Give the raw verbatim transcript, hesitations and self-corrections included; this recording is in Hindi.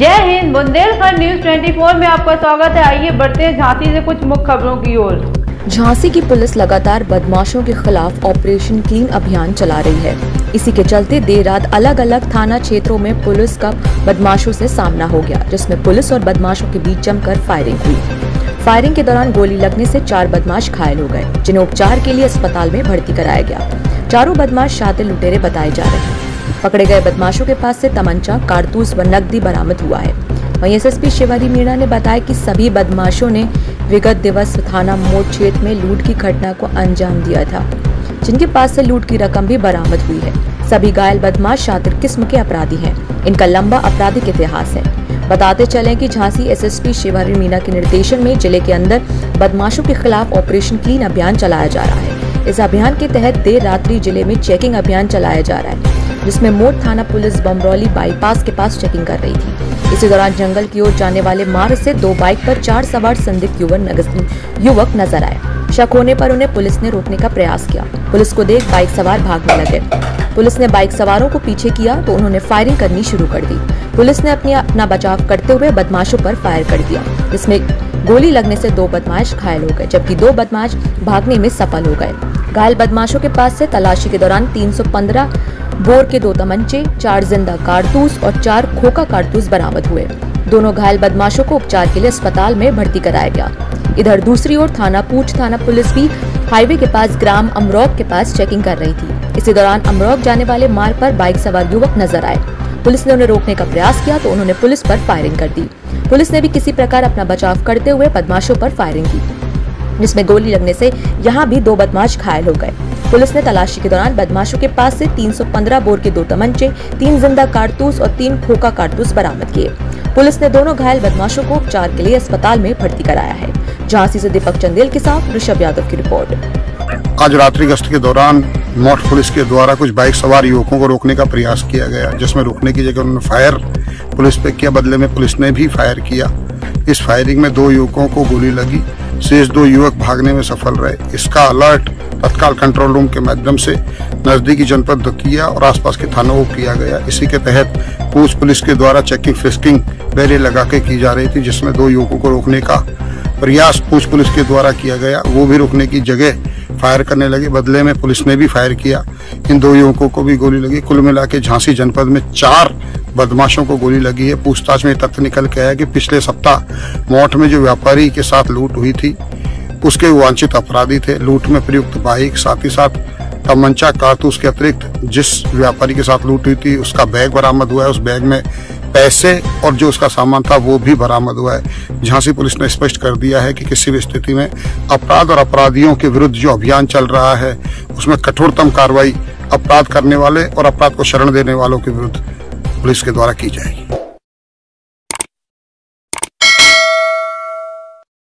जय हिंद। बुंदेलखंड न्यूज चौबीस में आपका स्वागत है। आइए बढ़ते हैं झांसी से कुछ मुख्य खबरों की ओर। झांसी की पुलिस लगातार बदमाशों के खिलाफ ऑपरेशन क्लीन अभियान चला रही है। इसी के चलते देर रात अलग अलग थाना क्षेत्रों में पुलिस का बदमाशों से सामना हो गया, जिसमें पुलिस और बदमाशों के बीच जमकर फायरिंग हुई। फायरिंग के दौरान गोली लगने से चार बदमाश घायल हो गए, जिन्हें उपचार के लिए अस्पताल में भर्ती कराया गया। चारों बदमाश शातिर लुटेरे बताए जा रहे हैं। पकड़े गए बदमाशों के पास से तमंचा, कारतूस व नकदी बरामद हुआ है। वहीं एसएसपी शिवारी मीणा ने बताया कि सभी बदमाशों ने विगत दिवस थाना मोड़ क्षेत्र में लूट की घटना को अंजाम दिया था, जिनके पास से लूट की रकम भी बरामद हुई है। सभी घायल बदमाश शातिर किस्म के अपराधी हैं। इनका लंबा आपराधिक इतिहास है। बताते चलें कि झांसी एसएसपी शिवारी मीणा के निर्देशन में जिले के अंदर बदमाशों के खिलाफ ऑपरेशन क्लीन अभियान चलाया जा रहा है। इस अभियान के तहत देर रात्रि जिले में चेकिंग अभियान चलाया जा रहा है, जिसमें मोड़ थाना पुलिस बमरौली बाईपास के पास चेकिंग कर रही थी। इसी दौरान जंगल की ओर जाने वाले मार्ग से दो बाइक पर चार सवार संदिग्ध युवक युवक नजर आए। शक होने पर उन्हें पुलिस ने रोकने का प्रयास किया। पुलिस को देख बाइक सवार भागने लगे। पुलिस ने बाइक सवारों को पीछे किया तो उन्होंने फायरिंग करनी शुरू कर दी। पुलिस ने अपनी अपना बचाव करते हुए बदमाशों पर फायर कर दिया, जिसमें गोली लगने से दो बदमाश घायल हो गए, जबकि दो बदमाश भागने में सफल हो गए। घायल बदमाशों के पास से तलाशी के दौरान तीन सौ पंद्रह बोर के दो तमंचे, चार जिंदा कारतूस और चार खोखा कारतूस बरामद हुए। दोनों घायल बदमाशों को उपचार के लिए अस्पताल में भर्ती कराया गया। इधर दूसरी ओर थाना पूछ थाना पुलिस भी हाईवे के पास ग्राम अमरोग के पास चेकिंग कर रही थी। इसी दौरान अमरोग जाने वाले मार्ग पर बाइक सवार युवक नजर आए। पुलिस ने उन्हें रोकने का प्रयास किया तो उन्होंने पुलिस पर फायरिंग कर दी। पुलिस ने भी किसी प्रकार अपना बचाव करते हुए बदमाशों पर फायरिंग की, जिसमें गोली लगने से यहाँ भी दो बदमाश घायल हो गए। पुलिस ने तलाशी के दौरान बदमाशों के पास से तीन सौ पंद्रह बोर के दो तमंचे, तीन जिंदा कारतूस और तीन खोखा कारतूस बरामद किए। पुलिस ने दोनों घायल बदमाशों को उपचार के लिए अस्पताल में भर्ती कराया है। झांसी से दीपक चंदेल के साथ ऋषभ यादव की रिपोर्ट। आज रात्रि गश्त के दौरान मोड़ पुलिस के द्वारा कुछ बाइक सवार युवकों को रोकने का प्रयास किया गया, जिसमें रोकने की जगह उन्होंने फायर पुलिस पे किया, बदले में पुलिस ने भी फायर किया। इस फायरिंग में दो युवकों को गोली लगी, शेष दो युवक भागने में सफल रहे। इसका अलर्ट तत्काल कंट्रोल रूम के माध्यम से नजदीकी जनपद दकिया और आसपास के थानों को किया गया। इसी के तहत पूछ पुलिस के द्वारा चेकिंग फिस्किंग बैरियर लगा के की जा रही थी, जिसमें दो युवकों को रोकने का प्रयास पूछ पुलिस के द्वारा किया गया। वो भी रोकने की जगह फायर करने लगे, बदले में पुलिस ने भी फायर किया। इन दो युवकों को भी गोली लगी। कुल मिला के झांसी जनपद में चार बदमाशों को गोली लगी है। पूछताछ में तथ्य निकल के आया कि पिछले सप्ताह मोठ में जो व्यापारी के साथ लूट हुई थी, उसके वांछित अपराधी थे। लूट में प्रयुक्त बाइक, साथ ही साथ तमंचा, कारतूस के अतिरिक्त जिस व्यापारी के साथ लूट हुई थी उसका बैग बरामद हुआ है। उस बैग में पैसे और जो उसका सामान था वो भी बरामद हुआ है। झांसी पुलिस ने स्पष्ट कर दिया है कि किसी भी स्थिति में अपराध और अपराधियों के विरुद्ध जो अभियान चल रहा है उसमें कठोरतम कार्रवाई अपराध करने वाले और अपराध को शरण देने वालों के विरुद्ध पुलिस के द्वारा की जाएगी।